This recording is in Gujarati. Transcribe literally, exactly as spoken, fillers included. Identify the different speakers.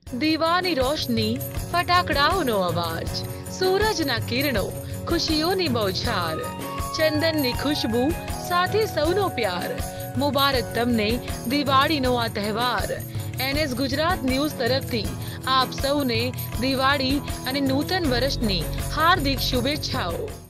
Speaker 1: દીવાની રોશની, ફટાકડાઓનો અવાજ, સૂરજના કિરણો, ખુશીઓની બૌછાર, ચંદનની ખુશ્બુ સાથે સૌનો પ્યાર. મુબારક તમને દિવાળીનો આ તહેવાર. એનએસ ગુજરાત ન્યૂઝ તરફથી આપ સૌને દિવાળી અને નૂતન વર્ષની હાર્દિક શુભેચ્છાઓ.